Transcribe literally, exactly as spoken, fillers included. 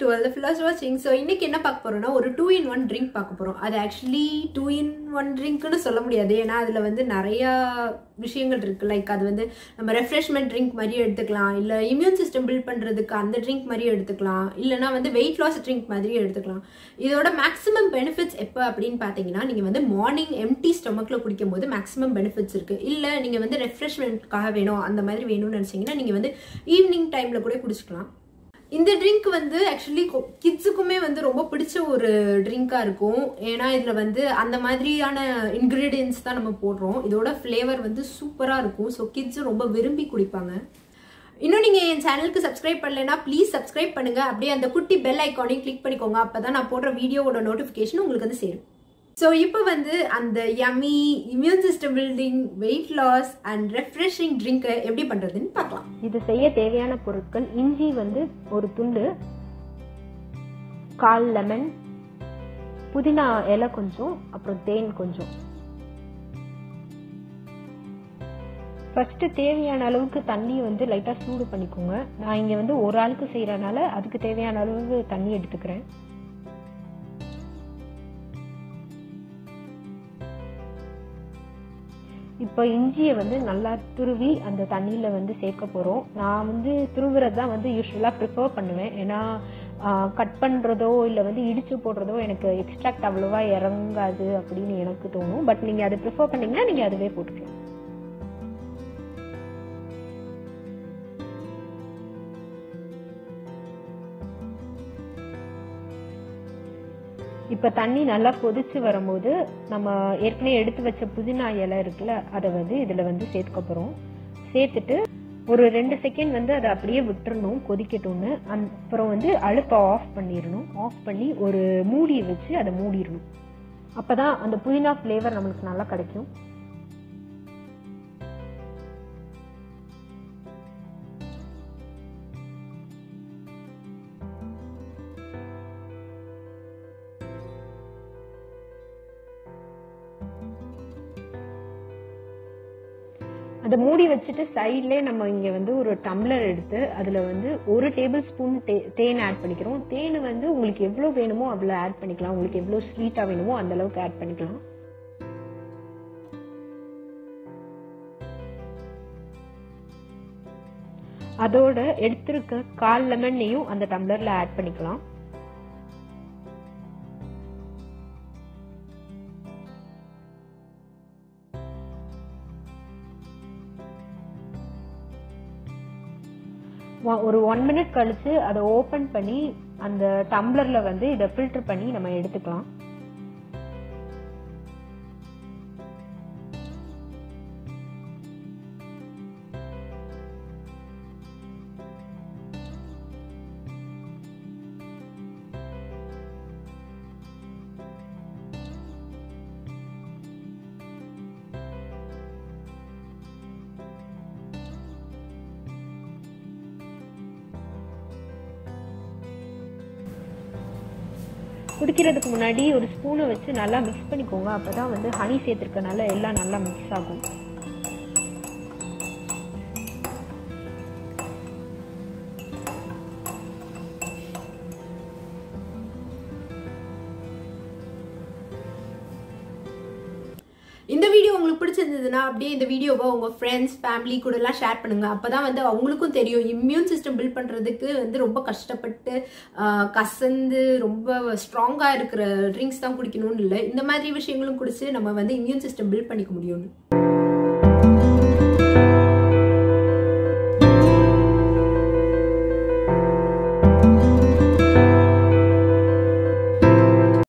to all the fellows watching. So இன்னைக்கு என்ன பார்க்க போறோம்னா ஒரு two in one drink பார்க்க போறோம். அது actually two in one drinkனு சொல்ல முடியாது. ஏனா அதுல வந்து நிறைய விஷயங்கள் இருக்கு. லைக் அது வந்து நம்ம ரெஃப்ரெஷ்மென்ட் ட்ரிங்க் மாதிரி எடுத்துக்கலாம், இல்ல இம்யூன் சிஸ்டம் பில்ட் பண்றதுக்கு அந்த ட்ரிங்க் மாதிரி எடுத்துக்கலாம், இல்லனா வந்து வெயிட் லாஸ் ட்ரிங்க் மாதிரி எடுத்துக்கலாம். இதோட மேக்ஸிமம் பெனிஃபிட்ஸ் எப்ப அப்படினு பாத்தீங்கன்னா நீங்க வந்து மார்னிங் எம்டி ஸ்டொமக்ல குடிக்கும்போது மேக்ஸிமம் பெனிஃபிட்ஸ் இருக்கு. இல்ல நீங்க வந்து ரெஃப்ரெஷ்மென்ட்காக வேணும் அந்த மாதிரி வேணும்னு நினைச்சீங்கன்னா நீங்க வந்து ஈவினிங் டைம்ல கூட குடிச்சுக்கலாம். இந்த ட்ரிங்க் வந்து ஆக்சுவலி கிட்ஸுக்குமே வந்து ரொம்ப பிடிச்ச ஒரு ட்ரிங்கா இருக்கும். ஏன்னா இதுல வந்து அந்த மாதிரியான இன்கிரீடியன்ஸ் தான் நம்ம போடுறோம். இதோட ஃப்ளேவர் வந்து சூப்பரா இருக்கும். ஸோ கிட்ஸ் ரொம்ப விரும்பி குடிப்பாங்க. இன்னும் நீங்க என் சேனலுக்கு சப்ஸ்கிரைப் பண்ணலைன்னா ப்ளீஸ் சப்ஸ்கிரைப் பண்ணுங்க. அப்படியே அந்த குட்டி பெல் ஐக்கானையும் கிளிக் பண்ணிக்கோங்க. அப்பதான் நான் போடுற வீடியோவோட நோட்டிபிகேஷன் உங்களுக்கு வந்து சேரும். ஸோ இப்போ வந்து அந்த yummy immune system building weight loss and refreshing ட்ரிங்கை எப்படி பண்றதுன்னு பார்க்கலாம். இது செய்ய தேவையான பொருட்கள்: இஞ்சி வந்து ஒரு துண்டு, கால் லெமன், புதினா இலை கொஞ்சம், அப்புறம் தேன் கொஞ்சம். ஃபர்ஸ்ட் தேவையான அளவுக்கு தண்ணி வந்து லைட்டா சூடு பண்ணிக்கோங்க. நான் இங்க வந்து ஒரு ஆளுக்கு செய்யறதுனால அதுக்கு தேவையான அளவுக்கு தண்ணி எடுத்துக்கிறேன். இப்போ இஞ்சியை வந்து நல்லா துருவி அந்த தண்ணியில வந்து சேர்க்க போறோம். நான் வந்து துருவுறது தான் வந்து யூஸ்வலா ப்ரிஃபர் பண்ணுவேன். ஏன்னா கட் பண்றதோ இல்லை வந்து இடிச்சு போடுறதோ எனக்கு எக்ஸ்ட்ராக்ட் அவ்வளவா இறங்காது அப்படின்னு எனக்கு தோணும். பட் நீங்க அதை ப்ரிஃபர் பண்ணீங்கன்னா நீங்க அதுவே போட்டுக்கலாம். இப்ப தண்ணி நல்லா கொதிச்சு வரும்போது நம்ம ஏற்கனவே எடுத்து வச்ச புதினா இலை இருக்குல்ல, அதை வந்து இதுல வந்து சேர்க்க போறோம். சேர்த்துட்டு ஒரு ரெண்டு செகண்ட் வந்து அதை அப்படியே விட்டுறணும் கொதிக்கட்டும்னு. அப்புறம் வந்து அடுப்பை ஆஃப் பண்ணிடணும். ஆஃப் பண்ணி ஒரு மூடியை வச்சு அதை மூடிடணும். அப்பதான் அந்த புதினா ஃப்ளேவர் நம்மளுக்கு நல்லா கிடைக்கும். அதை மூடி வச்சுட்டு சைட்லேயே நம்ம இங்க வந்து ஒரு டம்ளர் எடுத்து அதுல வந்து ஒரு டேபிள் ஸ்பூன் தேன் ஆட் பண்ணிக்கிறோம். தேன் வந்து உங்களுக்கு எவ்வளவு வேணுமோ அவ்வளவு ஆட் பண்ணிக்கலாம். உங்களுக்கு எவ்வளவு ஸ்வீட்டா வேணுமோ அந்த அளவுக்கு ஆட் பண்ணிக்கலாம். அதோட எடுத்திருக்க கால் லெமனையும் அந்த டம்ளர்ல ஆட் பண்ணிக்கலாம். ஒரு ஒன் மினிட் கழிச்சு அதை ஓபன் பண்ணி அந்த டம்ளர்ல வந்து இதை ஃபில்டர் பண்ணி நம்ம எடுத்துக்கலாம். குடிக்கிறதுக்கு முன்னாடி ஒரு ஸ்பூனை வச்சு நல்லா மிக்ஸ் பண்ணிக்கோங்க. அப்பதான் வந்து ஹனி சேர்த்திருக்கனால எல்லாம் நல்லா மிக்ஸ் ஆகும். இந்த வீடியோ உங்களுக்கு பிடிச்சிருந்ததுன்னா அப்படியே இந்த வீடியோவை உங்க ஃப்ரெண்ட்ஸ் ஃபேமிலி கூட எல்லாம் ஷேர் பண்ணுங்க. அப்பதான் வந்து அவங்களுக்கும் தெரியும் இம்யூன் சிஸ்டம் பில்ட் பண்றதுக்கு வந்து ரொம்ப கஷ்டப்பட்டு கசந்து ரொம்ப ஸ்ட்ராங்கா இருக்கிற ட்ரிங்க்ஸ் தான் குடிக்கணும்னு இல்லை, இந்த மாதிரி விஷயங்களும் குடிச்சு நம்ம வந்து இம்யூன் சிஸ்டம் பில்ட் பண்ணிக்க முடியும்னு.